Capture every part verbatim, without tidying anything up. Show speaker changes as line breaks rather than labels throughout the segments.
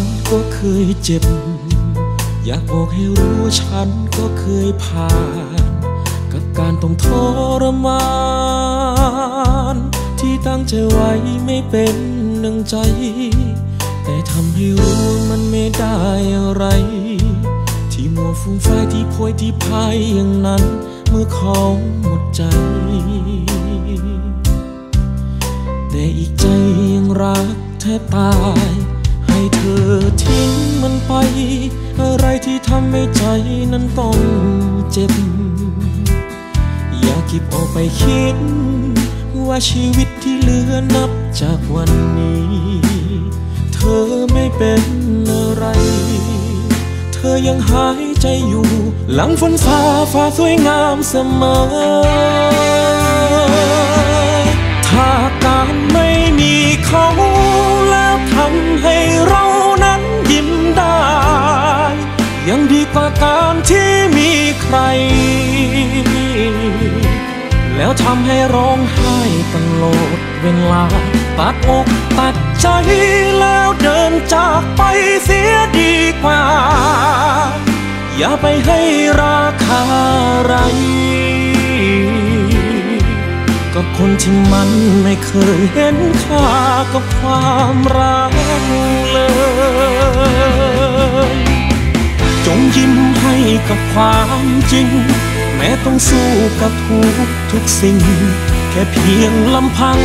นก็เคยเจ็บอยากบอกให้รู้ฉันก็เคยผ่านกับการต้องทรมานที่ตั้งใจไว้ไม่เป็นดังใจแต่ทำให้รู้มันไม่ได้อะไรที่มัวฟุ้งไฟที่โพยที่พายอย่างนั้นเมื่อเขาหมดใจแต่อีกใจยังรักแทบตายให้เธอทิ้งมันไปอะไรที่ทำให้ใจนั้นต้องเจ็บอย่าเก็บออกไปคิดว่าชีวิตที่เหลือนับจากวันนี้เธอไม่เป็นอะไรเธอยังหายใจอยู่หลังฝนฟ้าฟ้าสวยงามเสมอถ้าการไม่มีเขาแล้วทำให้เรานั้นยิ้มได้ยังดีกว่าการที่มีใครแล้วทำให้ร้องไห้ตลอดเวลาตัดอกตัดใจแล้วเดินจากไปเสียดีกว่าอย่าไปให้ราคาอะไรกับคนที่มันไม่เคยเห็นค่ากับความรักเลยจงยิ้มให้กับความจริงแม้ต้องสู้กับทุกทุกสิ่งแค่เพียงลำพัง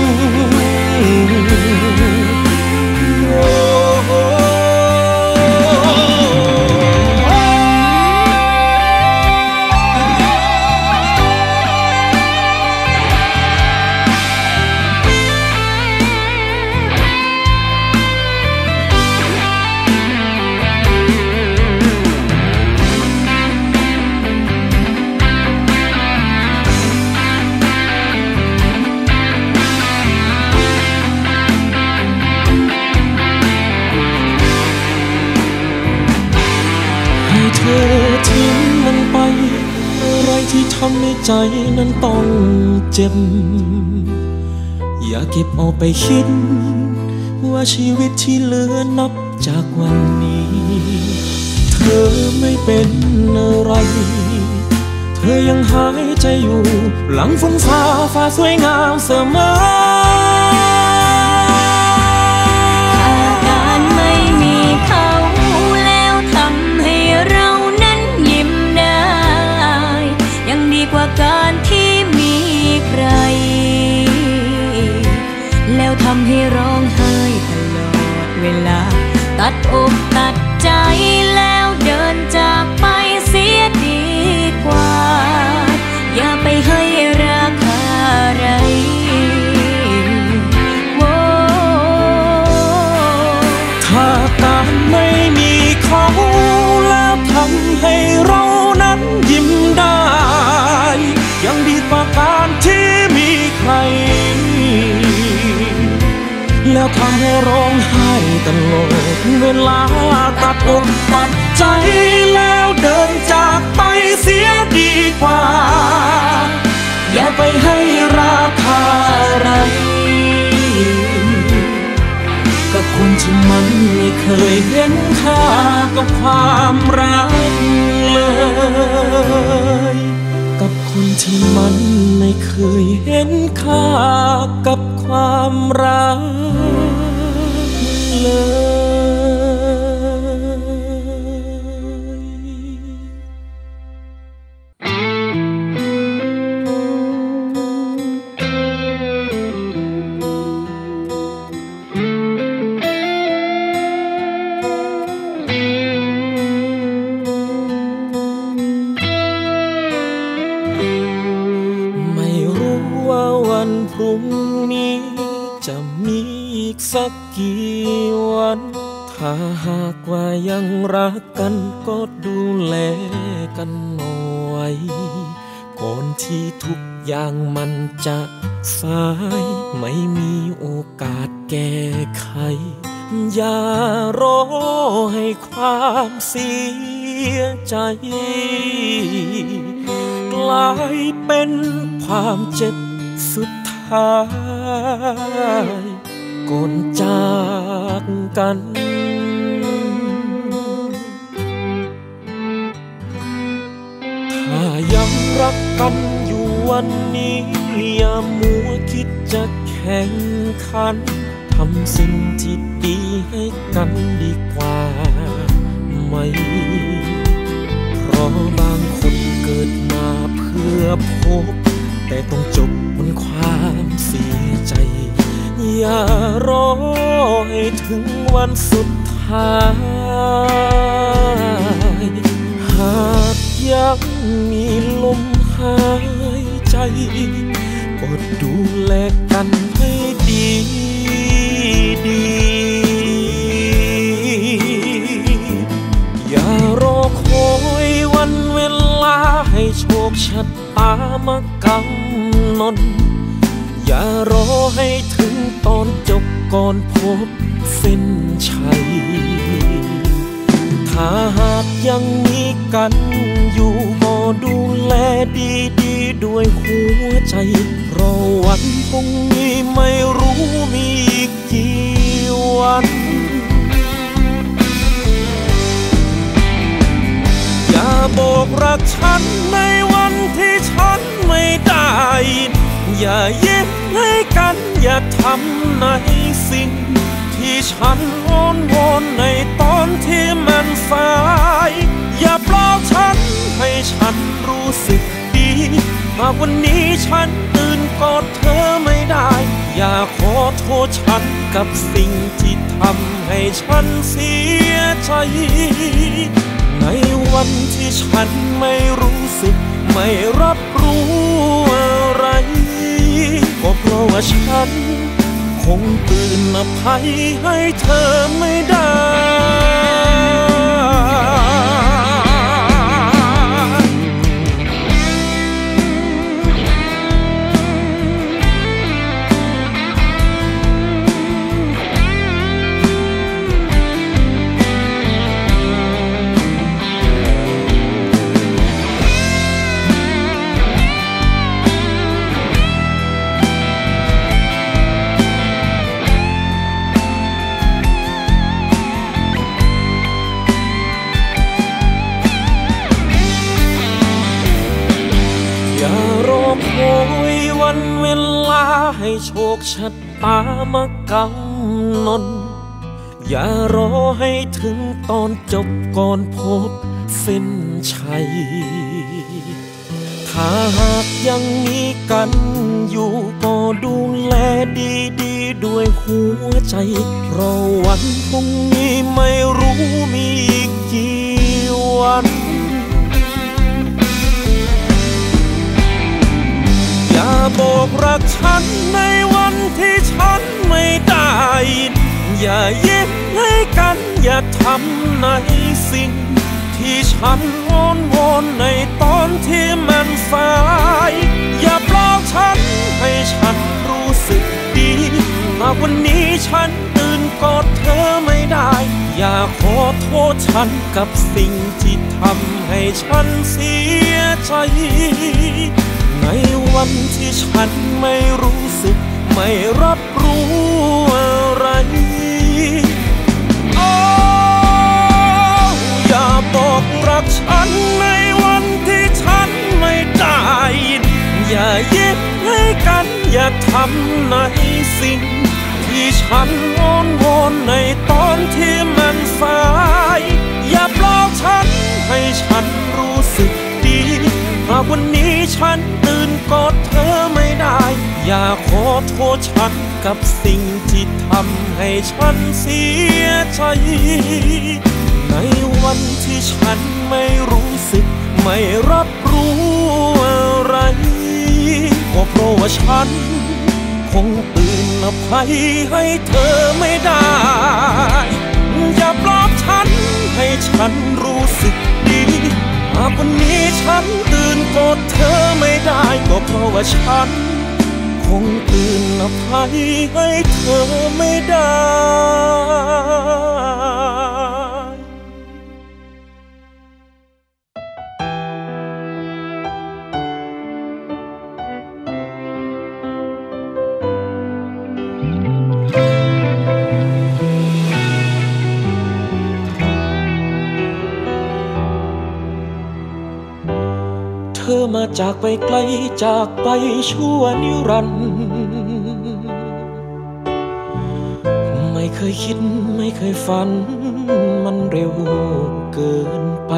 เธอทิ้งมันไปอะไรที่ทำให้ใจนั้นต้องเจ็บอย่าเก็บเอาไปคิดว่าชีวิตที่เหลือนับจากวันนี้เธอไม่เป็นอะไรเธอยังหายใจอยู่หลังฝนฟ้าฟ้าสวยงามเสมอ
การที่มีใครแล้วทำให้ร้องไห้ตลอดเวลาตัดอกตัดใจแล้วเดินจากไปเสียดีกว่าอย่าไปให้ราคาอะไร
ถ้าการไม่มีเขาแล้วทำให้เรานั้นยิ้มได้ยังดีกว่าการที่มีใครแล้วทำให้ร้องไห้ตลอดเวลาตัดอกตัดใจแล้วเดินจากไปเสียดีกว่าอย่าไปให้ราคาอะไรกับคนที่มันไม่เคยเห็นค่ากับความรักเลยกับคนที่มันไม่เคยเห็นค่ากับความรักเลยพรุ่งนี้จะมีอีกสักกี่วันถ้าหากว่ายังรักกันก็ดูแลกันหน่อยก่อนที่ทุกอย่างมันจะสายไม่มีโอกาสแก้ไขอย่ารอให้ความเสียใจกลายเป็นความเจ็บสุดท้ายก่อนจากกันรักกันอยู่วันนี้อย่ามัวคิดจะแข่งขันทำสิ่งที่ดีให้กันดีกว่าไหมเพราะบางคนเกิดมาเพื่อพบแต่ต้องจบบนความเสียใจอย่ารอให้ถึงวันสุดท้ายหากยังมีลมหายใจอดดูแลกันให้ดีดีอย่ารอคอยวันเวลาให้โชคชะตามากำหนดอย่ารอให้ถึงตอนจบก่อนพบเส้นชัยถ้าหากยังมีกันอยู่ก็ดูแลดีๆด้วยหัวใจเพราะวันพรุ่งนี้ไม่รู้มีอีกกี่วันอย่าบอกรักฉันในวันที่ฉันไม่ได้อย่ายิ้มให้กันอย่าทำในสิ่งที่ฉันอ้อนวอนในตอนที่มันสายอย่าปลอบฉันให้ฉันรู้สึกดีหากวันนี้ฉันตื่นกอดเธอไม่ได้อย่าขอโทษฉันกับสิ่งที่ทำให้ฉันเสียใจในวันที่ฉันไม่รู้สึกไม่รับรู้อะไรก็เพราะว่าฉันคงคืนอภัยให้เธอไม่ได้วันเวลาให้โชคชะตามากำหนดอย่ารอให้ถึงตอนจบก่อนพบเส้นชัยถ้าหากยังมีกันอยู่ก็ดูแลดีๆด้วยหัวใจเพราะวันพรุ่งนี้ไม่รู้มีอีกกี่วันอย่าบอกรักฉันในวันที่ฉันไม่ได้อย่ายิ้มให้กันอย่าทำในสิ่งที่ฉันอ้อนวอนในตอนที่มันสายอย่าปลอบฉันให้ฉันรู้สึกดีหากวันนี้ฉันตื่นกอดเธอไม่ได้อย่าขอโทษฉันกับสิ่งที่ทำให้ฉันเสียใจในวันที่ฉันไม่รู้สึกไม่รับรู้อะไรโอ้อย่าบอกรักฉันในวันที่ฉันไม่ได้อย่ายิ้มให้กันอย่าทำในสิ่งที่ฉันอ้อนวอนในตอนที่มันสายอย่าปลอบฉันให้ฉันรู้สึกดีหากวันนี้ฉันตื่นกอดเธอไม่ได้อย่าขอโทษฉันกับสิ่งที่ทำให้ฉันเสียใจในวันที่ฉันไม่รู้สึกไม่รับรู้อะไรก็เพราะว่าฉันคงตื่นอภัยให้เธอไม่ได้อย่าปลอบฉันให้ฉันรู้สึกดีหากวันนี้ฉันตื่นกอดเธอไม่ได้ก็เพราะว่าฉันคงตื่นอภัยให้เธอไม่ได้เอมาจากไปไกลจากไปชั่วนิรันดร์ไม่เคยคิดไม่เคยฝันมันเร็วเกินไป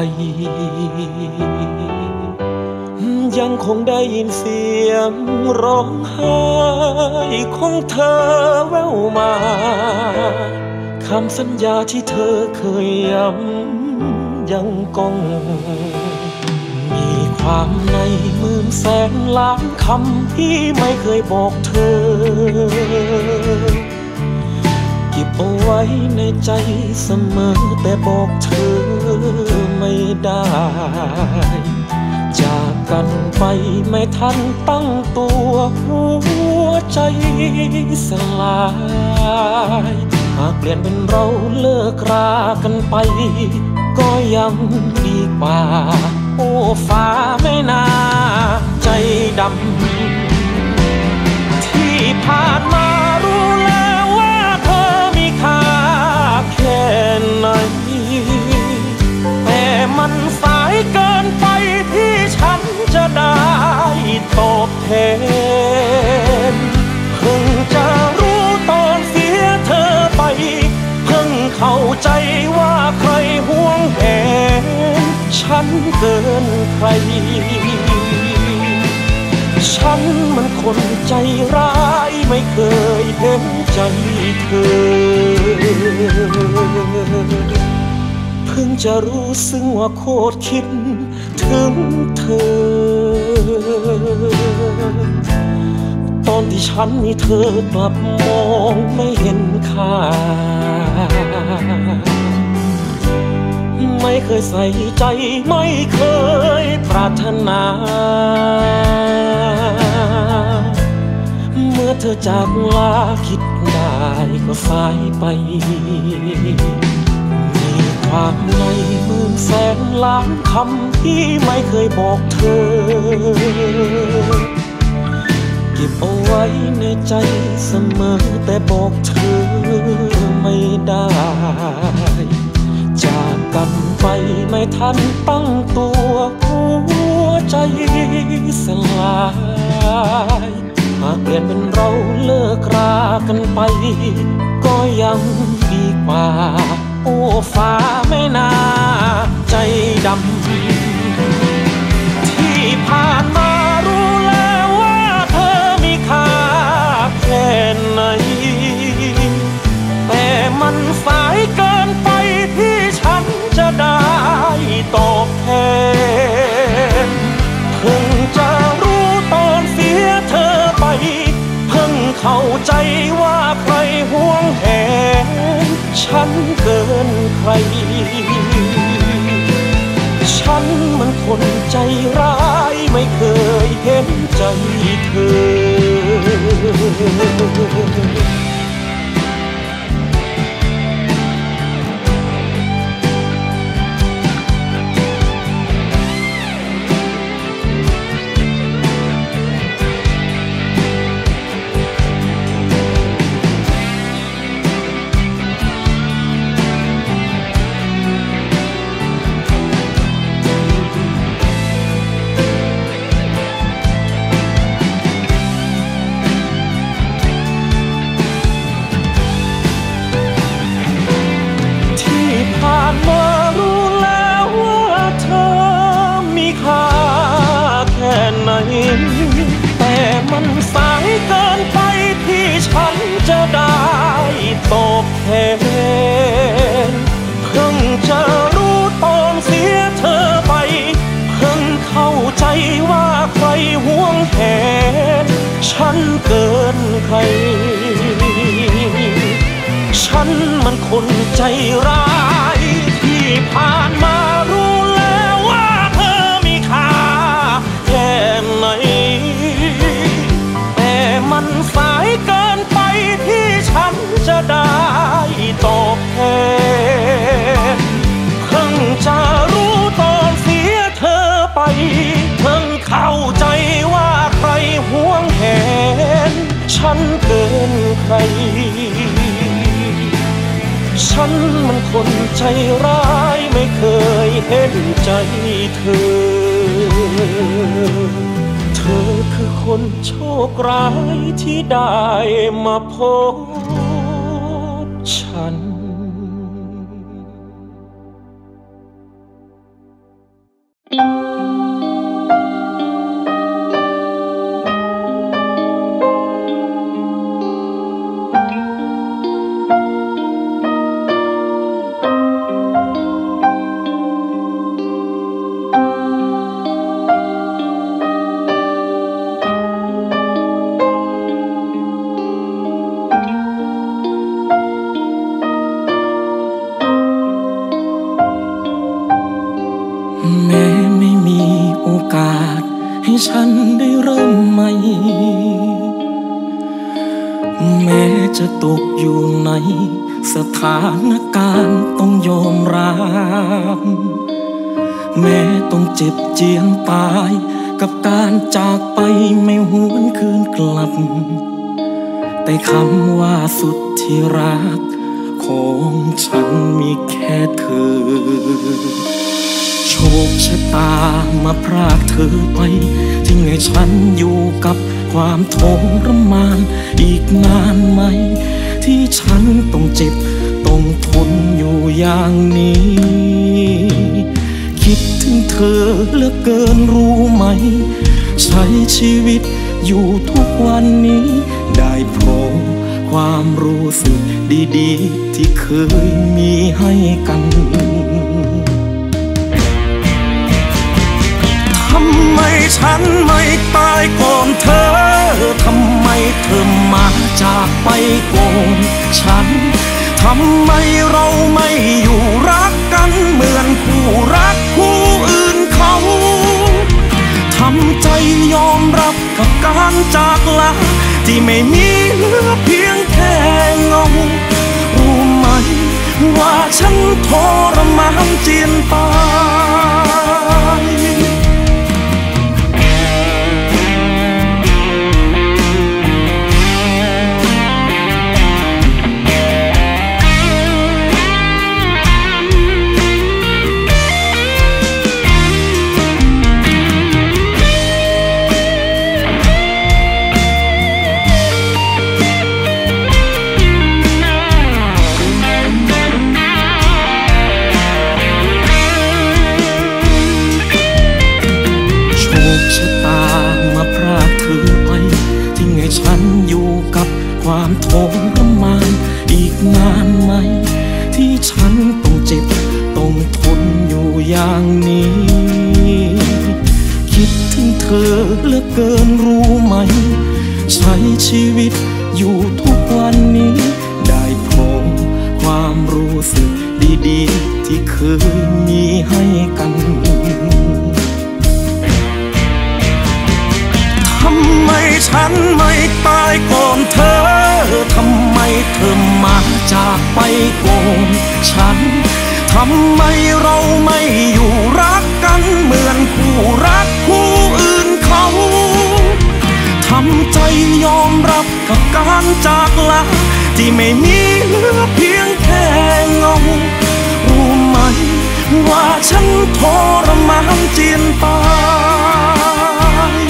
ยังคงได้ยินเสียงร้องไห้ของเธอแววมาคำสัญญาที่เธอเคยย้ำยังก้องมีความในหมื่นแสนล้านคำที่ไม่เคยบอกเธอเก็บเอาไว้ในใจเสมอแต่บอกเธอไม่ได้จากกันไปไม่ทันตั้งตัวหัวใจสลายหากเปลี่ยนเป็นเราเลิกรากันไปก็ยังดีกว่าโอ้ฟ้าไม่น่าใจดำที่ผ่านมารู้แล้วว่าเธอมีค่าแค่ไหนแต่มันสายเกินไปที่ฉันจะได้ตอบแทนเพิ่งจะรู้ตอนเสียเธอไปเพิ่งเข้าใจว่าใครห่วงแหนฉันเกินใครฉันมันคนใจร้ายไม่เคยเห็นใจเธอเพิ่งจะรู้ซึ้งว่าโคตรคิดถึงเธอตอนที่ฉันมีเธอกลับมองไม่เห็นค่าไม่เคยใส่ใจไม่เคยปรารถนาเมื่อเธอจากลาคิดได้ก็สายไปมีความในหมื่นแสนล้านคำที่ไม่เคยบอกเธอเก็บเอาไว้ในใจเสมอแต่บอกเธอไม่ได้จากกันไปไม่ทันตั้งตัวหัวใจสลายหากเปลี่ยนเป็นเราเลิกรากันไปก็ยังดีกว่าโอ้ฟ้าไม่น่าใจดำที่ผ่านมารู้แล้วว่าเธอมีค่าแค่ไหนแต่มันสายเกินไปที่ฉันจะได้ตอบแทนเพิ่งจะรู้ตอนเสียเธอไปเพิ่งเข้าใจว่าใครห่วงแหนฉันเกินใครฉันมันคนใจร้ายไม่เคยเห็นใจเธอมารู้แล้วว่าเธอมีค่าแค่ไหนแต่มันสายเกินไปที่ฉันจะได้ตอบแทนเพิ่งจะรู้ตอนเสียเธอไปเพิ่งเข้าใจว่าใครห่วงแหนฉันเกินใครฉันมันคนใจร้ายที่ผ่านมารู้แล้วว่าเธอมีค่าแค่ไหนแต่มันสายเกินไปที่ฉันจะได้ตอบแทนเพิ่งจะรู้ตอนเสียเธอไปเพิ่งเข้าใจว่าใครห่วงแหนฉันเกินใครฉันมันคนใจร้ายไม่เคยเห็นใจเธอเธอคือคนโชคร้ายที่ได้มาพบฉันฉันได้เริ่มใหม่แม้จะตกอยู่ในสถานการณ์ต้องยอมรับแม้ต้องเจ็บเจียนตายกับการจากไปไม่หวนคืนกลับแต่คำว่าสุดที่รักของฉันมีแค่เธอโชคชะตามาพรากเธอไปทิ้งให้ฉันอยู่กับความทรมานอีกนานไหมที่ฉันต้องเจ็บต้องทนอยู่อย่างนี้คิดถึงเธอเหลือเกินรู้ไหมใช้ชีวิตอยู่ทุกวันนี้ได้เพราะความรู้สึกดีๆที่เคยมีให้กันทำไมฉันไม่ตายก่อนเธอทำไมเธอมาจากไปก่อนฉันทำไมเราไม่อยู่รักกันเหมือนคู่รักคู่อื่นเขาทำใจยอมรับกับการจากลาที่ไม่มีเหลือเพียงแค่เงารู้ไหมว่าฉันทรมานเจียนตายฉันอยู่กับความทรมานอีกนานไหมที่ฉันต้องเจ็บต้องทนอยู่อย่างนี้คิดถึงเธอเหลือเกินรู้ไหมใช้ชีวิตอยู่ทุกวันนี้ได้เพราะความรู้สึกดีๆที่เคยมีให้กันทำไมฉันไม่ตายก่อนเธอทำไมเธอมาจากไปก่อนฉันทำไมเราไม่อยู่รักกันเหมือนคู่รักคู่อื่นเขาทำใจยอมรับกับการจากลาที่ไม่มีเหลือเพียงแค่เงารู้ไหมว่าฉันทรมานเจียนตาย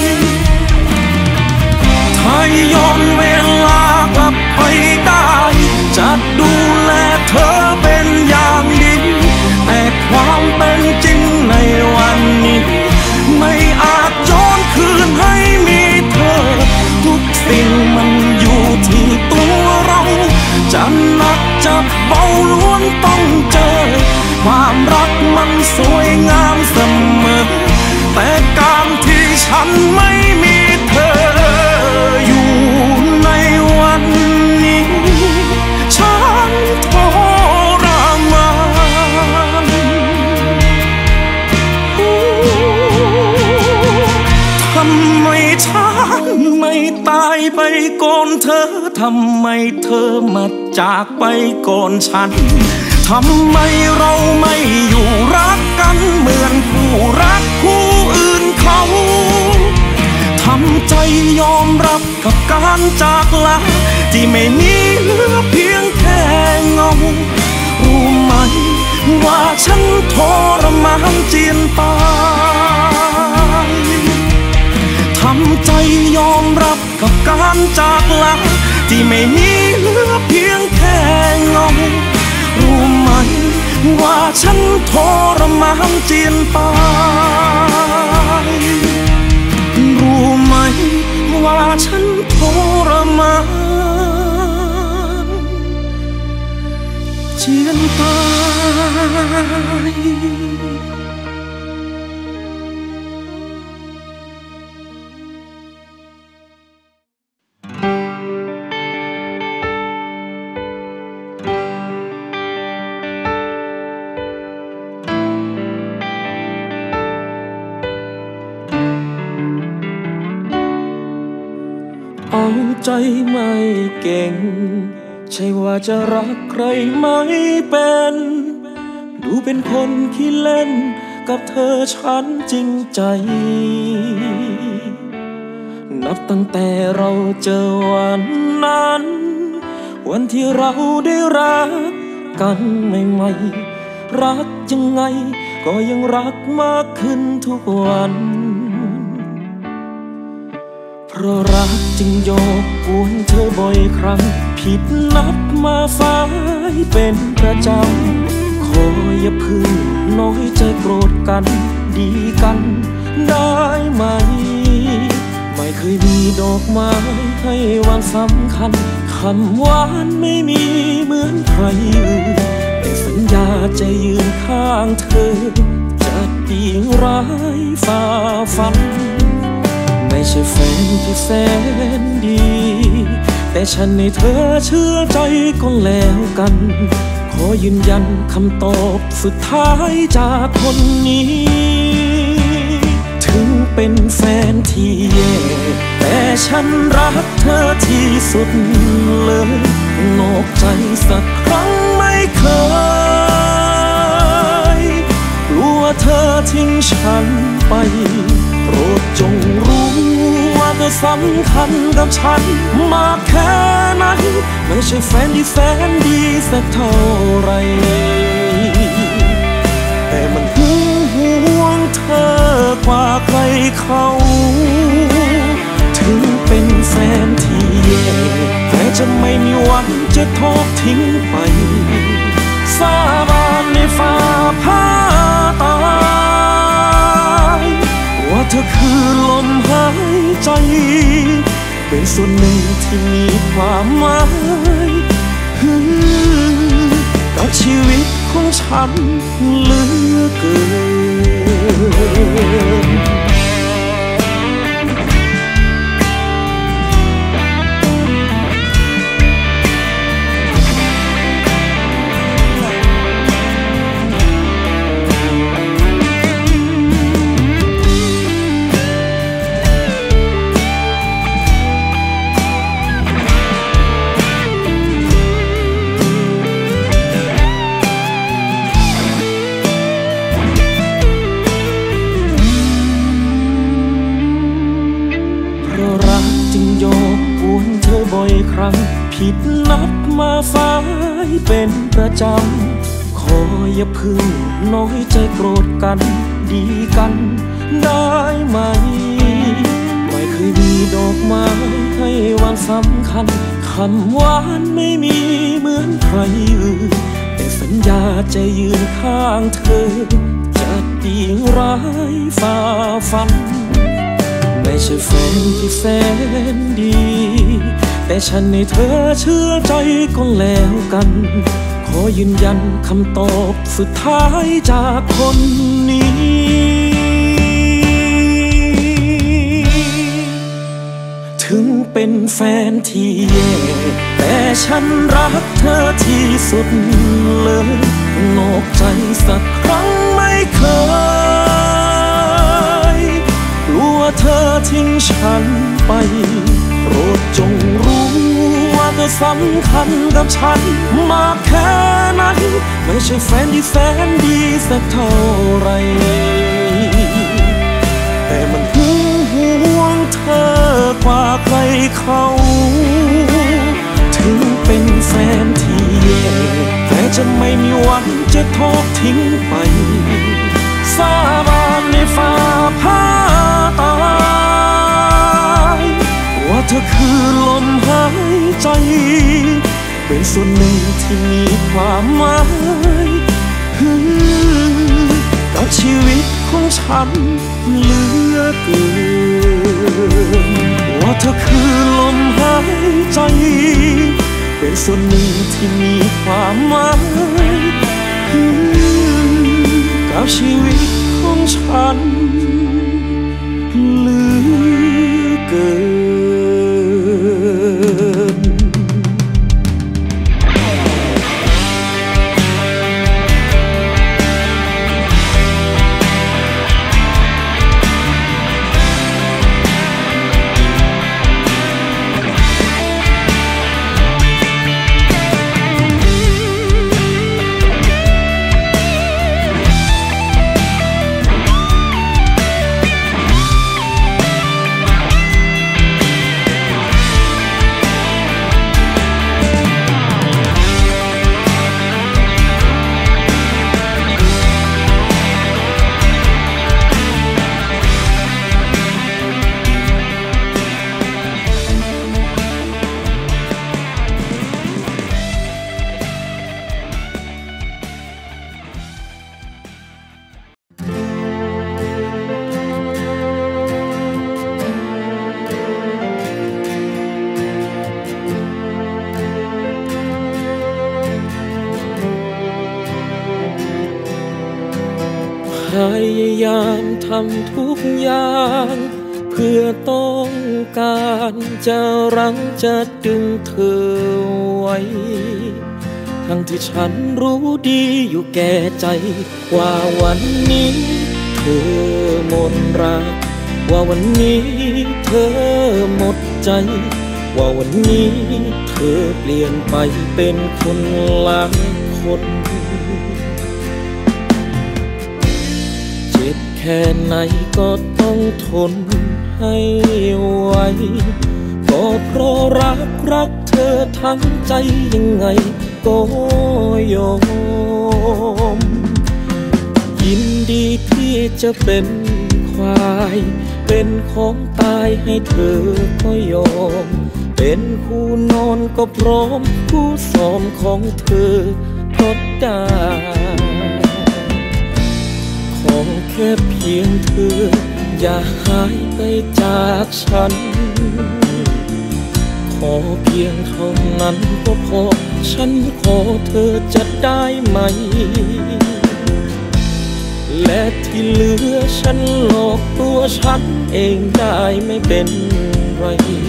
ถ้าย้อนเวลากลับไปได้จะดูแลเธอเป็นอย่างดีแต่ความเป็นจริงในวันนี้ไม่อาจย้อนคืนให้มีเธอทุกสิ่งมันอยู่ที่ตัวเราจะหนักจะเบาล้วนต้องเจอความรักมันสวยงามเสมอแต่การที่ฉันไม่มีเธออยู่ในวันนี้ฉันทรมานทำไมฉันไม่ตายไปก่อนเธอทำไมเธอมาจากไปก่อนฉันทำไมเราไม่อยู่รักกันเหมือนคู่รักคู่อื่นเขาทำใจยอมรับกับการจากลาที่ไม่มีเหลือเพียงแค่เงารู้ไหมว่าฉันทรมานเจียนตายการจากลาที่ไม่มีเหลือเพียงแค่เงารู้ไหมว่าฉันทรมานเจียนตายรู้ไหมว่าฉันทรมานเจียนตายเอาใจไม่เก่งใช่ว่าจะรักใครไม่เป็นดูเป็นคนขี้เล่นกับเธอฉันจริงใจนับตั้งแต่เราเจอวันนั้นวันที่เราได้รักกันใหม่ๆรักยังไงก็ยังรักมากขึ้นทุกวันเพราะรักจึงโยกกวนเธอบ่อยครั้งผิดนัดมาฟ้ายเป็นประจำขออย่าพึ่งน้อยใจโกรธกันดีกันได้ไหมไม่เคยมีดอกไม้ให้วันสำคัญคำหวานไม่มีเหมือนใครอื่นแต่สัญญาจะยืนข้างเธอจะดีร้ายฝ่าฟันไม่ใช่แฟนที่แสนดีแต่ฉันให้เธอเชื่อใจก็แล้วกันขอยืนยันคำตอบสุดท้ายจากคนนี้ถึงเป็นแฟนที่แย่แต่ฉันรักเธอที่สุดเลยนอกใจสักครั้งไม่เคยกลัวเธอทิ้งฉันไปโปรดจงรู้ว่าเธอสำคัญกับฉันมากแค่ไหนไม่ใช่แฟนที่แสนดีสักเท่าไรแต่มันห่วงเธอกว่าใครเขาถึงเป็นแฟนที่แย่แต่จะไม่มีวันจะทอดทิ้งไปสาบานในฟ้าผ่าตายว่าเธอคือลมหายใจเป็นส่วนหนึ่งที่มีความหมายกับชีวิตของฉันเหลือเกินผิดนัดมาฟ้ายเป็นประจำขออย่าพึ่งน้อยใจโกรธกันดีกันได้ไหมไม่เคยมีดอกไม้ให้วันสำคัญคำหวานไม่มีเหมือนใครอื่นแต่สัญญาจะยืนข้างเธอจะดีร้ายฝ่าฟันไม่ใช่แฟนที่แสนดีแต่ฉันให้เธอเชื่อใจก็แล้วกันขอยืนยันคำตอบสุดท้ายจากคนนี้ถึงเป็นแฟนที่แย่แต่ฉันรักเธอที่สุดเลยนอกใจสักครั้งไม่เคยกลัวเธอทิ้งฉันไปโปรดจงรู้ว่าเธอสำคัญกับฉันมากแค่ไหนไม่ใช่แฟนที่แสนดีสักเท่าไรแต่มันห่วงเธอกว่าใครเขาถึงเป็นแฟนที่แย่แต่จะไม่มีวันจะทอดทิ้งไปสาบานในฟ้าผ่าตายว่าเธอคือลายใจเป็นส่วนหนึ่งที่มีความหมายกับชีวิตของฉันเหลือเกินว่าเธอคือลมหายใจเป็นส่วนหนึ่งที่มีความหมายกับชีวิตของฉันเหลือเกินพยายามทำทุกอย่างเพื่อต้องการจะรั้งจะดึงเธอไว้ทั้งที่ฉันรู้ดีอยู่แก่ใจว่าวันนี้เธอหมดรักว่าวันนี้เธอหมดใจว่าวันนี้เธอเปลี่ยนไปเป็นคนละคนแค่ไหนก็ต้องทนให้ไหวก็เพราะรักรักเธอทั้งใจยังไงก็ยอมยินดีที่จะเป็นควายเป็นของตายให้เธอก็ยอมเป็นคู่นอนก็พร้อมคู่ซ้อมของเธอก็ได้ขอแค่เพียงเธออย่าหายไปจากฉันขอเพียงเท่านั้นก็พอฉันขอเธอจะได้ไหมและที่เหลือฉันหลอกตัวฉันเองได้ไม่เป็นไร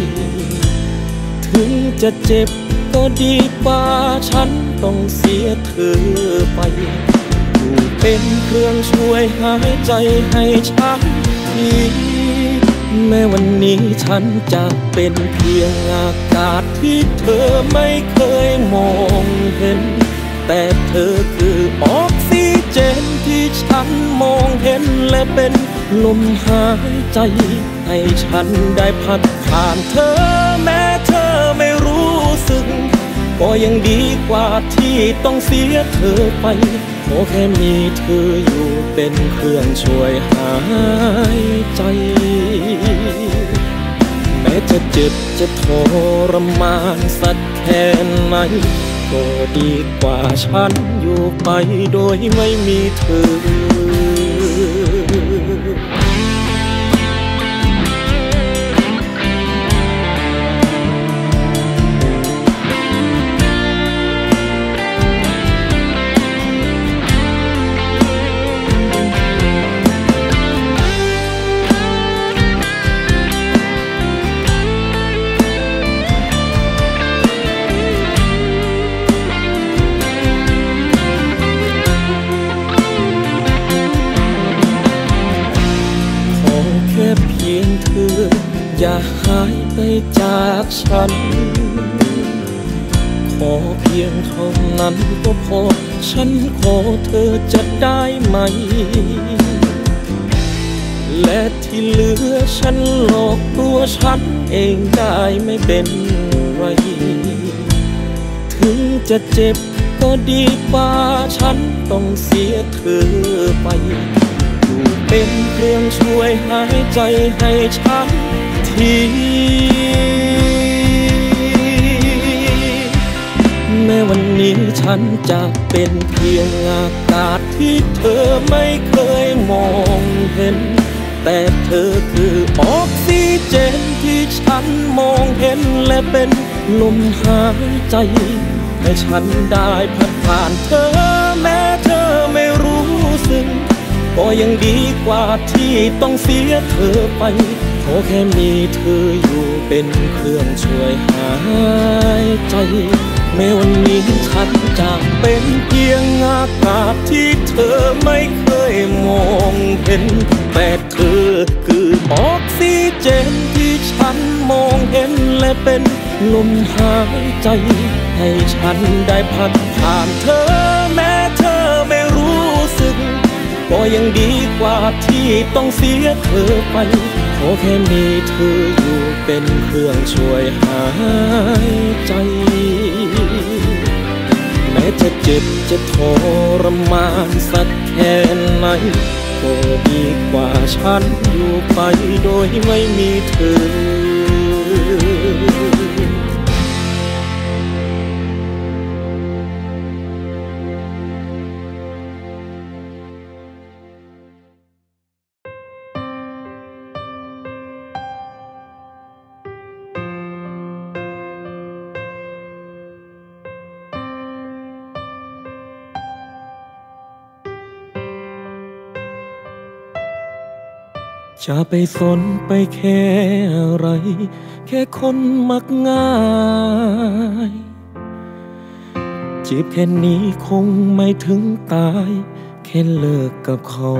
ถึงจะเจ็บก็ดีกว่าฉันต้องเสียเธอไปเป็นเครื่องช่วยหายใจให้ฉันทีแม้วันนี้ฉันจะเป็นเพียงอากาศที่เธอไม่เคยมองเห็นแต่เธอคือออกซิเจนที่ฉันมองเห็นและเป็นลมหายใจให้ฉันได้พัดผ่านเธอแม้เธอไม่รู้สึกก็ยังดีกว่าที่ต้องเสียเธอไปขอแค่มีเธออยู่เป็นเครื่องช่วยหายใจแม้จะเจ็บจะทรมานสักแค่ไหนก็ดีกว่าฉันอยู่ไปโดยไม่มีเธออย่าหายไปจากฉันขอเพียงเท่านั้นก็พอฉันขอเธอจะได้ไหมและที่เหลือฉันหลอกตัวฉันเองได้ไม่เป็นไรถึงจะเจ็บก็ดีกว่าฉันต้องเสียเธอไปเป็นเครื่องช่วยหายใจให้ฉันทีแม้วันนี้ฉันจะเป็นเพียงอากาศที่เธอไม่เคยมองเห็นแต่เธอคือออกซิเจนที่ฉันมองเห็นและเป็นลมหายใจให้ฉันได้พัดผ่านเธอแม้เธอไม่รู้สึกก็ยังดีกว่าที่ต้องเสียเธอไปขอแค่มีเธออยู่เป็นเครื่องช่วยหายใจแม้วันนี้ฉันจะเป็นเพียงอากาศที่เธอไม่เคยมองเห็นแต่เธอคือออกซิเจนที่ฉันมองเห็นและเป็นลมหายใจให้ฉันได้พัดผ่านเธอแม้เธอไม่รู้สึกก็ยังดีกว่าที่ต้องเสียเธอไปขอแค่มีเธออยู่เป็นเครื่องช่วยหายใจแม้จะเจ็บจะทรมานสักแค่ไหนก็ดีกว่าฉันอยู่ไปโดยไม่มีเธอจะไปสนไปแค่อะไรแค่คนมักง่ายจีบแค่นี้คงไม่ถึงตายแค่เลิกกับเขา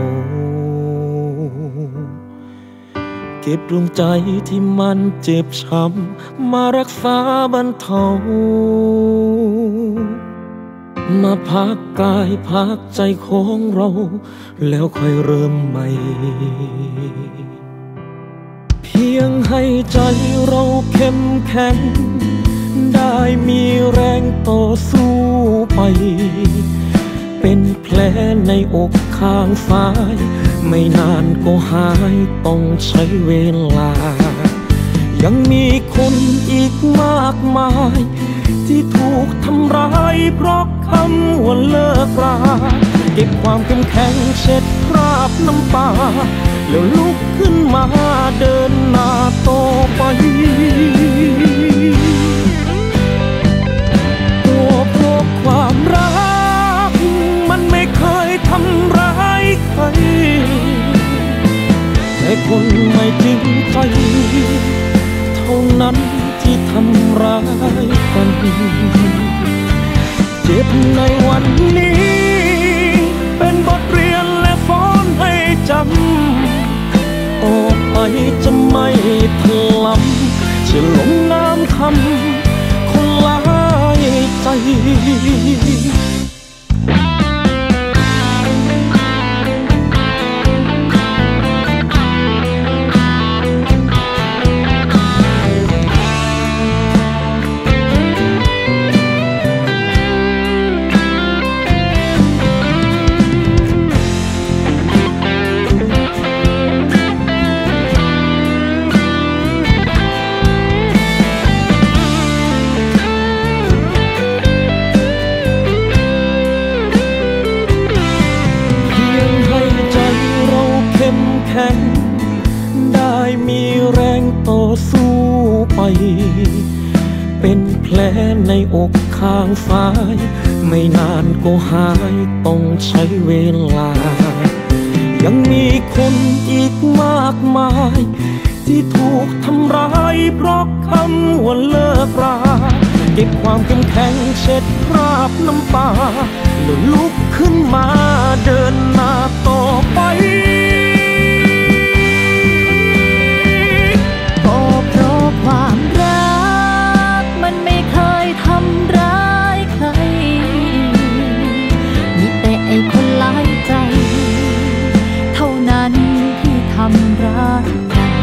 เก็บดวงใจที่มันเจ็บช้ำมารักษาบรรเทามาพักกายพักใจของเราแล้วค่อยเริ่มใหม่เพียงให้ใจเราเข้มแข็งได้มีแรงต่อสู้ไปเป็นแผลในอกข้างซ้ายไม่นานก็หายต้องใช้เวลายังมีคนอีกมากมายที่ถูกทำร้ายเพราะคำว่าเลิกราเก็บความเข้มแข็งเช็ดคราบน้ำตาแล้วลุกขึ้นมาเดินหน้าต่อไปตัวเพราะความรักมันไม่เคยทำร้ายใครแต่คนไม่จริงใจเท่านั้นที่ทำร้ายกันเจ็บในวันนี้เป็นบทเรียนและสอนให้จำต่อไปจะไม่ถลำจะลงน้ำคำคนหลายใจได้มีแรงต่อสู้ไปเป็นแผลในอกข้างซ้ายไม่นานก็หายต้องใช้เวลายังมีคนอีกมากมายที่ถูกทำร้ายเพราะคำว่าเลิกราเก็บความเข้มแข็งเช็ดคราบน้ำตาแล้วลุกขึ้นมาเดินหน้าต่อไป
ความรักมันไม่เคยทำร้ายใครมีแต่ไอ้คนหลายใจเท่านั้นที่ทำร้ายกัน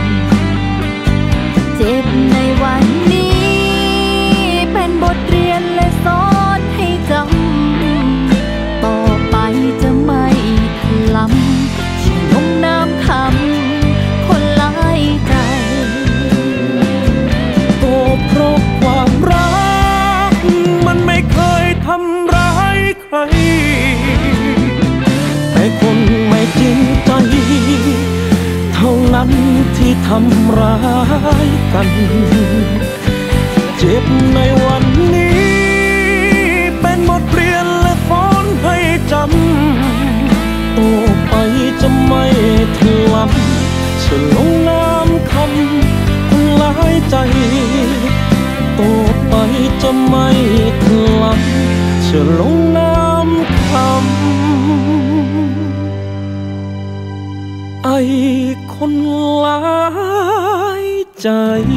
เจ็บในวันนี้เป็นบทเรียนและสอนให้จำต่อไปจะไม่
ยงใจเท่านั้นที่ทำร้ายกันเจ็บในวันนี้เป็นบทเรียนและสอนให้จำต่อไปจะไม่ถลำจะลงน้ำคำคนหลายใจต่อไปจะไม่ถลำจะลงน้ำคำไอ้คนหลายใจ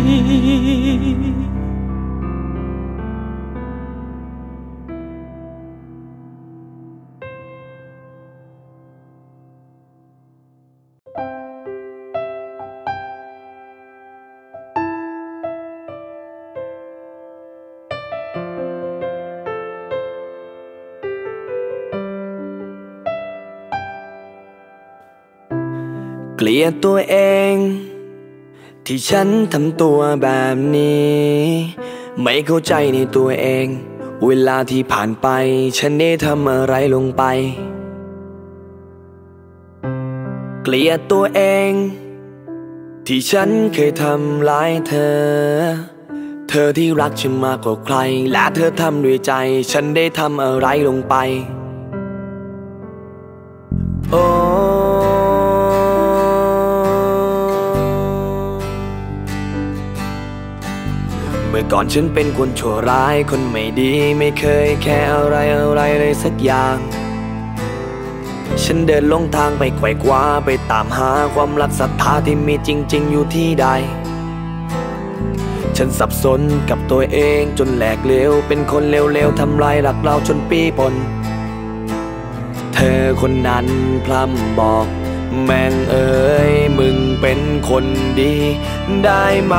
เกลียดตัวเองที่ฉันทำตัวแบบนี้ไม่เข้าใจในตัวเองเวลาที่ผ่านไปฉันได้ทำอะไรลงไปเกลียดตัวเองที่ฉันเคยทำร้ายเธอเธอที่รักฉันมากกว่าใครและเธอทำด้วยใจฉันได้ทำอะไรลงไปโอ้เมื่อก่อนฉันเป็นคนชั่วร้ายคนไม่ดีไม่เคยแค่อะไรอะไรเลยสักอย่างฉันเดินลงทางไปไขว่คว้าไปตามหาความรักศรัทธาที่มีจริงๆอยู่ที่ใดฉันสับสนกับตัวเองจนแหลกเหลวเป็นคนเลวๆทำลายรักเราจนปีปนเธอคนนั้นพร่ำบอกแม่งเอ๋ยมึงเป็นคนดีได้ไหม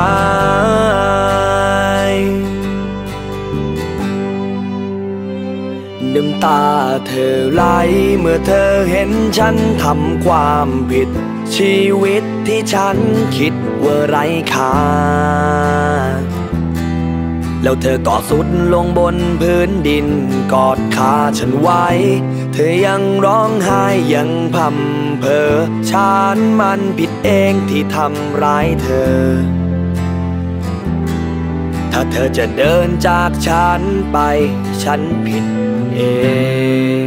น้ำตาเธอไหลเมื่อเธอเห็นฉันทำความผิดชีวิตที่ฉันคิดว่าไร้ค่าแล้วเธอก็สุดลงบนพื้นดินกอดขาฉันไว้เธอยังร้องไห้ยังพำเพ้อฉันมันผิดเองที่ทำร้ายเธอถ้าเธอจะเดินจากฉันไปฉันผิดเอง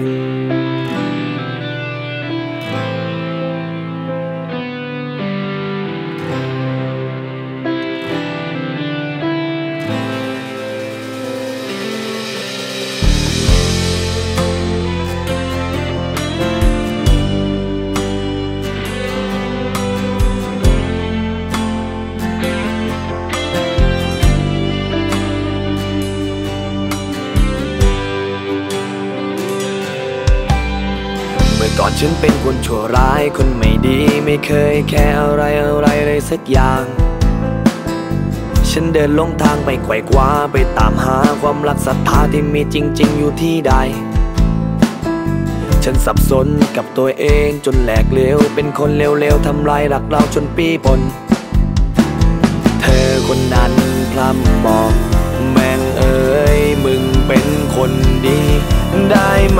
ก่อนฉันเป็นคนชั่วร้ายคนไม่ดีไม่เคยแค่อะไรอะไรเลยสักอย่างฉันเดินลงทางไปไขว่คว้าไปตามหาความรักศรัทธาที่มีจริงๆอยู่ที่ใดฉันสับสนกับตัวเองจนแหลกเหลวเป็นคนเลวๆทำลายรักเราจนปีปนเธอคนนั้นพร่ำบอกแม่งเอ๋ยมึงเป็นคนดีได้ไหม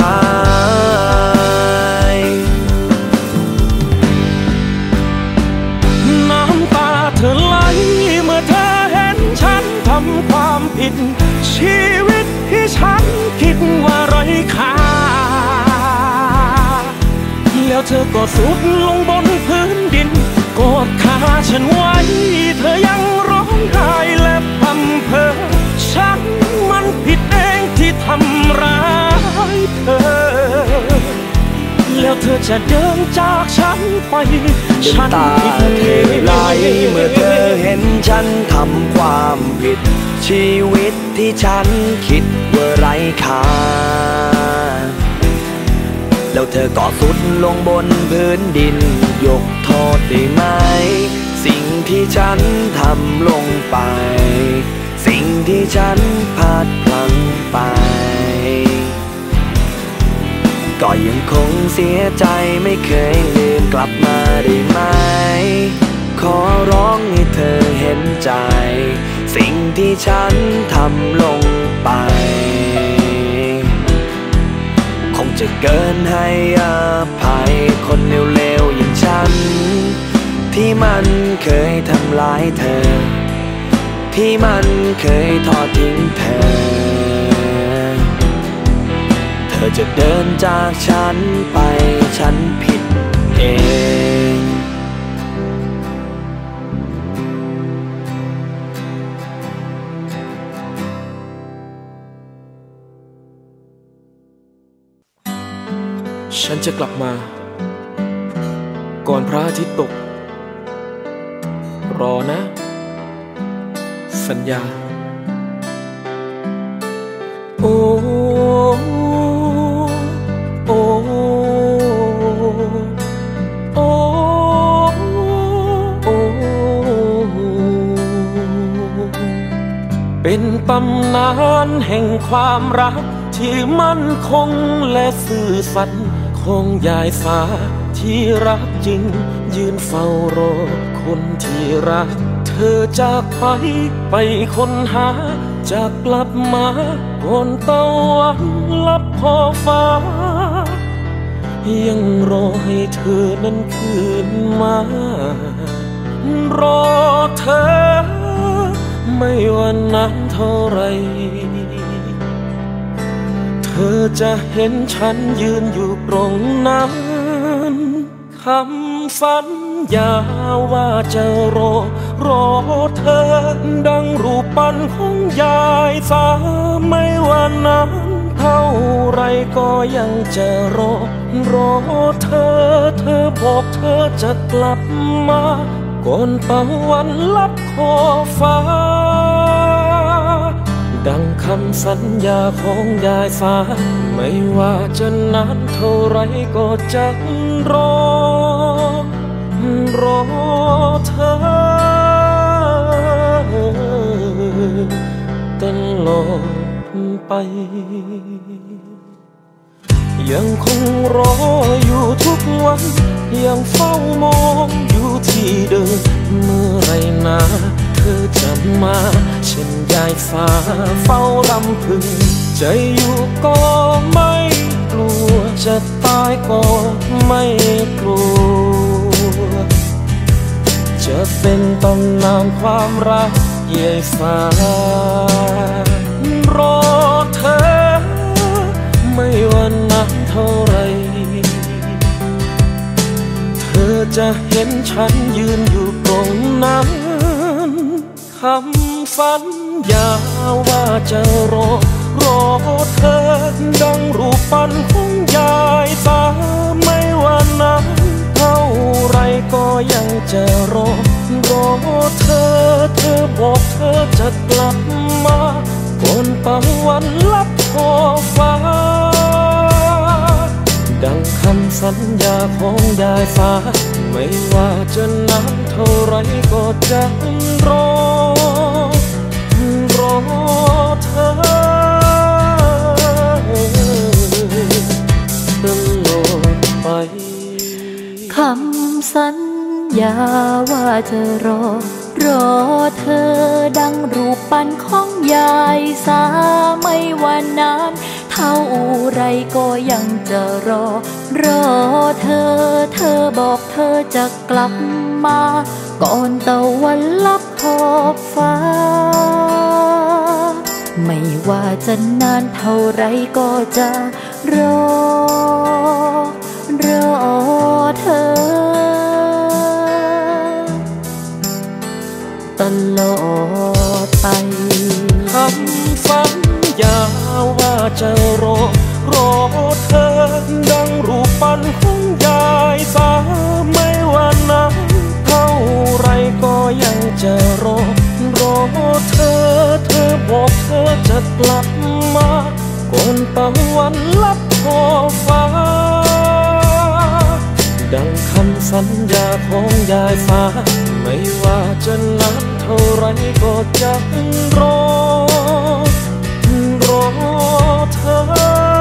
เธอไหลเมื่อเธอเห็นฉันทำความผิดชีวิตที่ฉันคิดว่าไร้ค่าแล้วเธอก็สุดลงบนพื้นดินกอดขาฉันไว้เธอยังร้องไห้และพำเพ้อฉันมันผิดเองที่ทำร้ายเธอแล้วเธอจะเดินจากฉันไปฉันผิดเอง
ไหลเมื่อเธอเห็นฉันทำความผิดชีวิตที่ฉันคิดว่าไร้ค่าแล้วเธอก็สุดลงบนพื้นดินยกโทษได้ไหมสิ่งที่ฉันทำลงไปสิ่งที่ฉันพลาดพลั้งไปก็ยังคงเสียใจไม่เคยลืมกลับมาได้ไหมขอร้องให้เธอเห็นใจสิ่งที่ฉันทำลงไปคงจะเกินให้อภัยคนเลวมันเคยทำร้ายเธอที่มันเคยทอดทิ้งเธอเธอจะเดินจากฉันไปฉันผิดเอง
ฉันจะกลับมาก่อนพระอาทิตย์ตกรอนะสัญญาโอ้โอ้โอ้โอ้เป็นตำนานแห่งความรักที่มั่นคงและซื่อสัตย์ของยายสาที่รักจริงยืนเฝ้ารอคนที่รักเธอจากไปไปค้นหาจะกลับมาก่อนตะวันลับขอบฟ้ายังรอให้เธอนั้นคืนมารอเธอไม่ว่านานเท่าไรเธอจะเห็นฉันยืนอยู่ตรงนั้นคำสัญญาว่าจะรอรอเธอดังรูปปั้นของยายสาไม่ว่านานเท่าไรก็ยังจะรอรอเธอเธอบอกเธอจะกลับมาก่อนตะวันลับขอบฟ้าดังคำสัญญาของยายสาไม่ว่าจะนานเท่าไรก็จะรอรอเธอตลอดไปยังคงรออยู่ทุกวันยังเฝ้ามองอยู่ที่เดิมเมื่อไรนะเธอจะมาเช่นยายสาเฝ้าลำพึงใจอยู่ก็ไม่กลัวจะตายก็ไม่กลัวจะเป็นตำนานความรักยายสารอเธอไม่ว่านานเท่าไรเธอจะเห็นฉันยืนอยู่ตรงนั้นคำสัญญาว่าจะรอรอเธอดังรูปปั้นของยายสาไม่ว่านานเท่าไรก็ยังจะรอรอเธอเธอบอกเธอจะกลับมาก่อนตะวันลับขอบฟ้าดังคำสัญญาของยายสาไม่ว่าจะนานเท่าไรก็จะรอรอเธอตลอดไป
คำสัญญาว่าจะรอรอเธอดังรูปปั้นของยายสาไม่ว่านานเท่าไรก็ยังจะรอรอเธอเธอบอกเธอจะกลับมาก่อนตะวันลับขอบฟ้าไม่ว่าจะนานเท่าไรก็จะรอรอเธอตลอดไป
คำสัญญาว่าจะรอรอเธอดังรูปปั้นของยายสาไม่ว่านานเท่าไรก็ยังจะรอรอเธอเธอบอกเธอจะกลับมาก่อนตะวันลับขอบฟ้าดังคำสัญญาของยายสาไม่ว่าจะนานเท่าไรก็จะรอรอเธอ